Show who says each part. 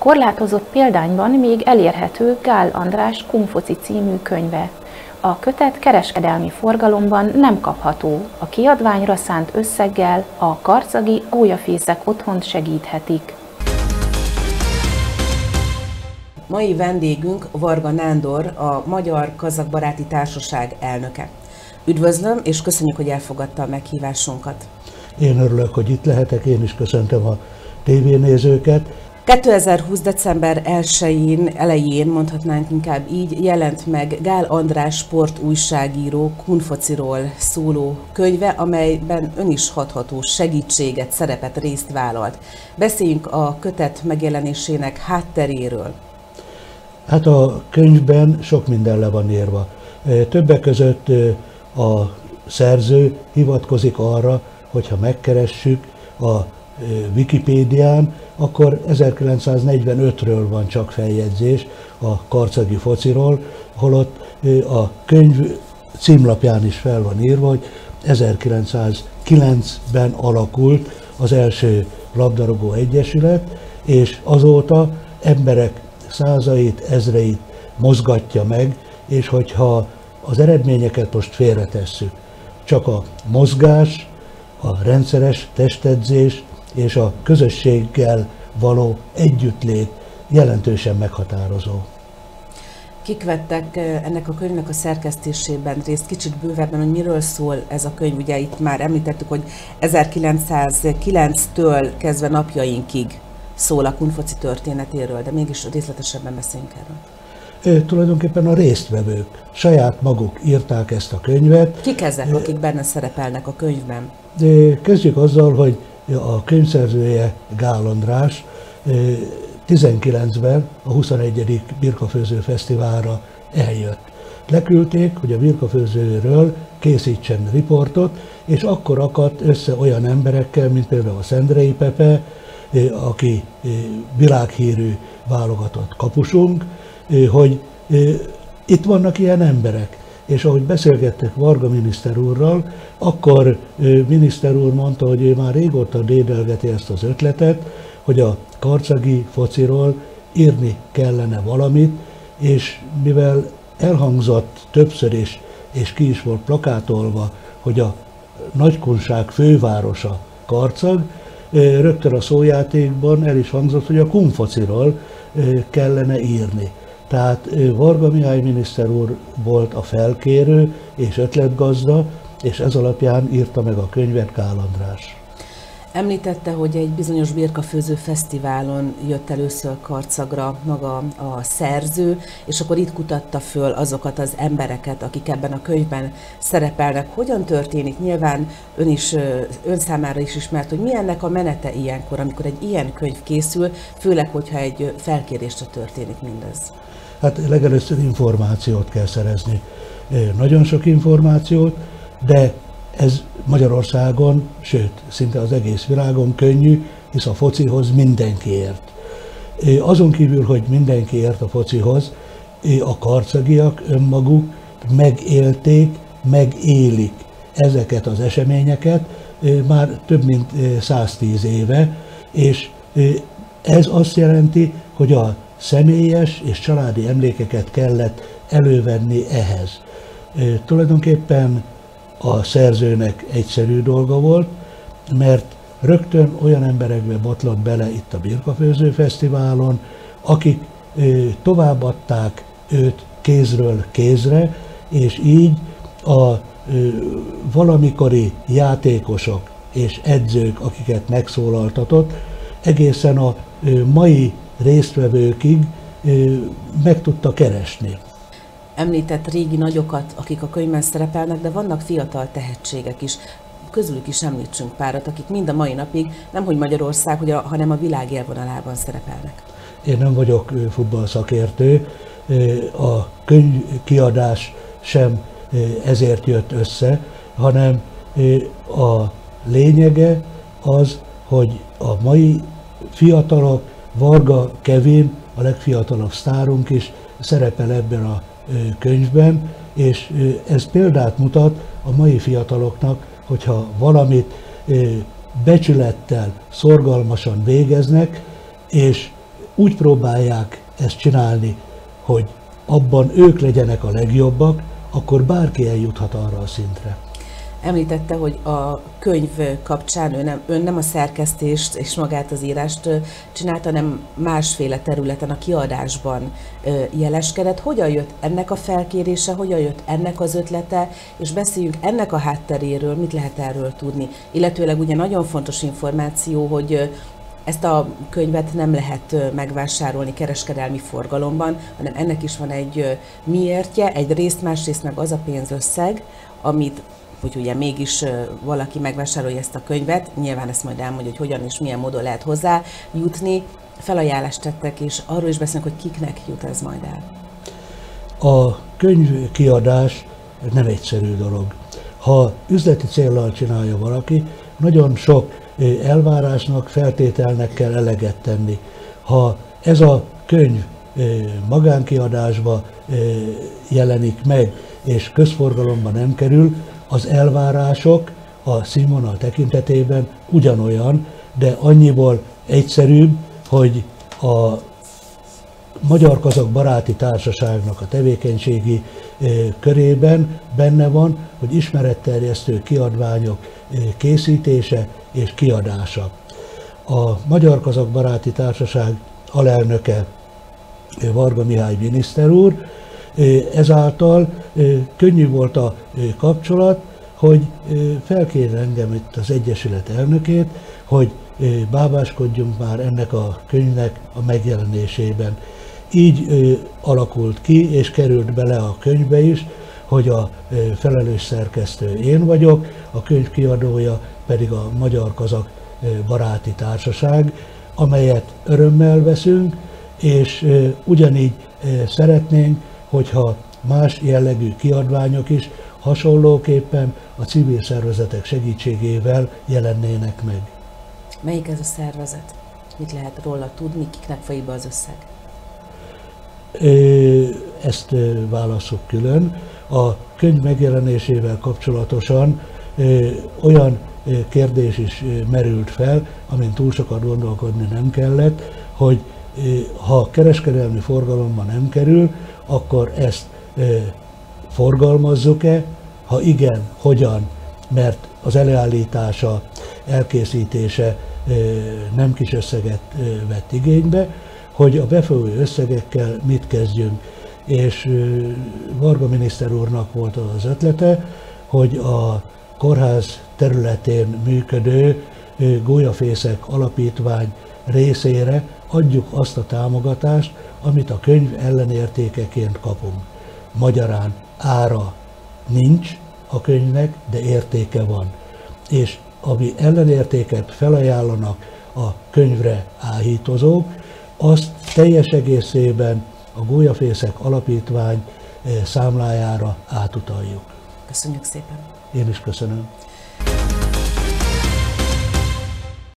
Speaker 1: korlátozott példányban még elérhető Gál András Kunfoci című könyve. A kötet kereskedelmi forgalomban nem kapható, a kiadványra szánt összeggel a karcagi gólyafészek otthont segíthetik.
Speaker 2: Mai vendégünk Varga Nándor, a Magyar Kazak Baráti Társaság elnöke. Üdvözlöm, és köszönjük, hogy elfogadta a meghívásunkat.
Speaker 3: Én örülök, hogy itt lehetek, én is köszöntöm a tévénézőket.
Speaker 2: 2020. december 1-én, elején, mondhatnánk inkább így, jelent meg Gál András sportújságíró Kunfociról szóló könyve, amelyben ön is hatható segítséget, szerepet, részt vállalt. Beszéljünk a kötet megjelenésének hátteréről.
Speaker 3: Hát a könyvben sok minden le van írva. Többek között a szerző hivatkozik arra, hogyha megkeressük a Wikipédián, akkor 1945-ről van csak feljegyzés a karcagi fociról, holott a könyv címlapján is fel van írva, hogy 1909-ben alakult az első labdarúgó egyesület, és azóta emberek százait, ezreit mozgatja meg, és hogyha az eredményeket most félretesszük, csak a mozgás, a rendszeres testedzés és a közösséggel való együttlét jelentősen meghatározó.
Speaker 2: Kik vettek ennek a könyvnek a szerkesztésében részt? Kicsit bővebben, hogy miről szól ez a könyv? Ugye itt már említettük, hogy 1909-től kezdve napjainkig szól a Kunfoci történetéről, de mégis részletesebben beszéljünk erről.
Speaker 3: Tulajdonképpen a résztvevők saját maguk írták ezt a könyvet.
Speaker 2: Kik ezek, akik benne szerepelnek a könyvben?
Speaker 3: Kezdjük azzal, hogy a könyvszerzője Gál András 19-ben a 21. Birkafőző Fesztiválra eljött. Leküldték, hogy a birkafőzőről készítsen riportot, és akkor akadt össze olyan emberekkel, mint például a Szendrei Pepe, aki világhírű válogatott kapusunk, hogy itt vannak ilyen emberek. És ahogy beszélgettek Varga miniszter úrral, akkor miniszter úr mondta, hogy ő már régóta dédelgeti ezt az ötletet, hogy a karcagi fociról írni kellene valamit, és mivel elhangzott többször is, és ki is volt plakátolva, hogy a nagykunság fővárosa Karcag, rögtön a szójátékban el is hangzott, hogy a Kunfociról kellene írni. Tehát Varga Mihály miniszter úr volt a felkérő és ötletgazda, és ez alapján írta meg a könyvet Gál András.
Speaker 2: Említette, hogy egy bizonyos birkafőző fesztiválon jött először Karcagra maga a szerző, és akkor itt kutatta föl azokat az embereket, akik ebben a könyvben szerepelnek. Hogyan történik? Nyilván ön számára is ismert, hogy mi ennek a menete ilyenkor, amikor egy ilyen könyv készül, főleg, hogyha egy felkérésre történik mindez.
Speaker 3: Hát legelőször információt kell szerezni. Nagyon sok információt, de ez Magyarországon, sőt, szinte az egész világon könnyű, hisz a focihoz mindenki ért. Azon kívül, hogy mindenki ért a focihoz, a karcagiak önmaguk megélték, megélik ezeket az eseményeket már több mint 110 éve, és ez azt jelenti, hogy a személyes és családi emlékeket kellett elővenni ehhez. Tulajdonképpen a szerzőnek egyszerű dolga volt, mert rögtön olyan emberekbe botlott bele itt a Birkafőző Fesztiválon, akik továbbadták őt kézről kézre, és így a valamikori játékosok és edzők, akiket megszólaltatott, egészen a mai résztvevőkig meg tudta keresni.
Speaker 2: Említett régi nagyokat, akik a könyvben szerepelnek, de vannak fiatal tehetségek is. Közülük is említsünk párat, akik mind a mai napig nemhogy Magyarország, hanem a világ élvonalában szerepelnek.
Speaker 3: Én nem vagyok futballszakértő, a könyvkiadás sem ezért jött össze, hanem a lényege az, hogy a mai fiatalok, Varga Kevin, a legfiatalabb sztárunk is szerepel ebben a könyvben, és ez példát mutat a mai fiataloknak, hogyha valamit becsülettel, szorgalmasan végeznek, és úgy próbálják ezt csinálni, hogy abban ők legyenek a legjobbak, akkor bárki eljuthat arra a szintre.
Speaker 2: Említette, hogy a könyv kapcsán ön nem a szerkesztést és magát az írást csinálta, hanem másféle területen, a kiadásban jeleskedett. Hogyan jött ennek a felkérése, hogyan jött ennek az ötlete, és beszéljünk ennek a hátteréről, mit lehet erről tudni. Illetőleg ugye nagyon fontos információ, hogy ezt a könyvet nem lehet megvásárolni kereskedelmi forgalomban, hanem ennek is van egy miértje, egyrészt, másrészt meg az a pénzösszeg, amit, hogy ugye mégis valaki megvásárolja ezt a könyvet, nyilván ezt majd elmondja, hogy hogyan és milyen módon lehet hozzá jutni. Felajánlást tettek, és arról is beszélünk, hogy kiknek jut ez majd el.
Speaker 3: A könyvkiadás nem egyszerű dolog. Ha üzleti céllal csinálja valaki, nagyon sok elvárásnak, feltételnek kell eleget tenni. Ha ez a könyv magánkiadásba jelenik meg, és közforgalomba nem kerül, az elvárások a színvonal tekintetében ugyanolyan, de annyiból egyszerűbb, hogy a Magyar-Kazak Baráti Társaságnak a tevékenységi körében benne van, hogy ismeretterjesztő kiadványok készítése és kiadása. A Magyar-Kazak Baráti Társaság alelnöke Varga Mihály miniszter úr, ezáltal könnyű volt a kapcsolat, hogy felkér engem itt az Egyesület elnökét, hogy bábáskodjunk már ennek a könyvnek a megjelenésében. Így alakult ki, és került bele a könyvbe is, hogy a felelős szerkesztő én vagyok, a könyv kiadója pedig a Magyar-Kazak Baráti Társaság, amelyet örömmel veszünk, és ugyanígy szeretnénk, hogyha más jellegű kiadványok is hasonlóképpen a civil szervezetek segítségével jelennének meg.
Speaker 2: Melyik ez a szervezet? Mit lehet róla tudni, kiknek folyik be az összeg?
Speaker 3: Ezt válasszuk külön. A könyv megjelenésével kapcsolatosan olyan kérdés is merült fel, amin túl sokat gondolkodni nem kellett, hogy ha kereskedelmi forgalomba nem kerül, akkor ezt forgalmazzuk-e, ha igen, hogyan, mert az előállítása, elkészítése nem kis összeget vett igénybe, hogy a befolyó összegekkel mit kezdjünk. És Varga miniszter úrnak volt az ötlete, hogy a kórház területén működő Gólyafészek Alapítvány részére adjuk azt a támogatást, amit a könyv ellenértékeként kapunk. Magyarán ára nincs a könyvnek, de értéke van. És ami ellenértéket felajánlanak a könyvre áhítozók, azt teljes egészében a Gólyafészek Alapítvány számlájára átutaljuk.
Speaker 2: Köszönjük szépen!
Speaker 3: Én is köszönöm.